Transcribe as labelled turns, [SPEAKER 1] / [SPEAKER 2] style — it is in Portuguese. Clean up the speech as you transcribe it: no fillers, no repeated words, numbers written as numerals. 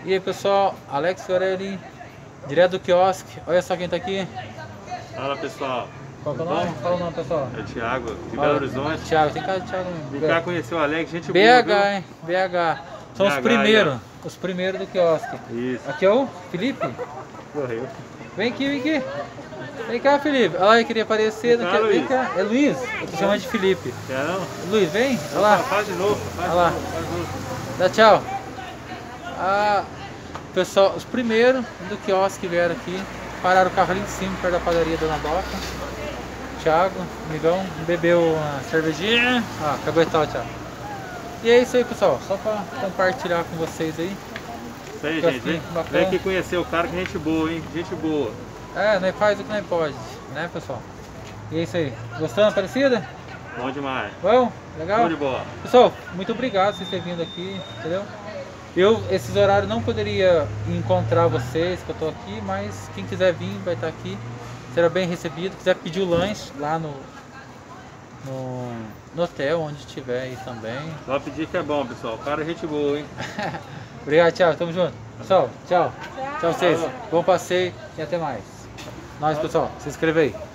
[SPEAKER 1] E aí pessoal, Alex Fiorelli, direto do quiosque. Olha só quem tá aqui.
[SPEAKER 2] Fala pessoal.
[SPEAKER 1] Qual que é o nome? Fala o nome, pessoal.
[SPEAKER 2] É o Thiago, de Belo Horizonte.
[SPEAKER 1] Thiago, tem cara de Thiago.
[SPEAKER 2] Vim cá conhecer o Alex, gente boa,
[SPEAKER 1] BH,
[SPEAKER 2] viu?
[SPEAKER 1] hein? BH. São os
[SPEAKER 2] BH,
[SPEAKER 1] primeiros. Os primeiros do quiosque.
[SPEAKER 2] Isso.
[SPEAKER 1] Aqui é o Felipe.
[SPEAKER 2] Correu.
[SPEAKER 1] Vem aqui, vem aqui. Vem cá, Felipe. Olha lá, eu queria aparecer.
[SPEAKER 2] Vem cá,
[SPEAKER 1] Vem cá. É Luiz. Eu tô chamando de Felipe.
[SPEAKER 2] Quer não?
[SPEAKER 1] Luiz, vem. Olha lá.
[SPEAKER 2] Faz de novo, faz
[SPEAKER 1] Olha lá.
[SPEAKER 2] de novo, faz de novo.
[SPEAKER 1] Dá tchau. Pessoal, os primeiros do quiosque vieram aqui. Pararam o carro ali em cima, perto da padaria Dona Doca. Thiago, amigão, bebeu uma cervejinha. Caguetal, Thiago. E é isso aí, pessoal. Só pra compartilhar com vocês aí.
[SPEAKER 2] Isso aí, gente. Vem aqui conhecer o cara, que gente boa, hein? Gente boa.
[SPEAKER 1] Nós faz o que nós pode, né, pessoal? E é isso aí. Gostando, Aparecida?
[SPEAKER 2] Bom demais.
[SPEAKER 1] Bom? Legal?
[SPEAKER 2] Bom de bola.
[SPEAKER 1] Pessoal, muito obrigado por vocês terem vindo aqui, entendeu? Eu, esses horários, não poderia encontrar vocês, que eu tô aqui, mas quem quiser vir vai estar aqui, será bem recebido. Quiser pedir o lanche lá no hotel, onde estiver aí também.
[SPEAKER 2] Só pedir que é bom, pessoal. O cara é gente boa, hein?
[SPEAKER 1] Obrigado, Thiago, tamo junto. Pessoal, tchau. Tchau vocês. Bom passeio e até mais. Nós, pessoal, se inscreve aí.